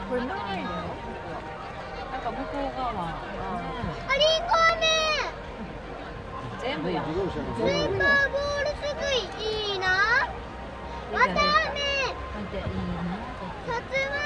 これないの？なんか向こう側。 あ、リンゴ飴。 全部やん。 スーパーボールすくいいいな。わたあめ。 なんていいな。 さつま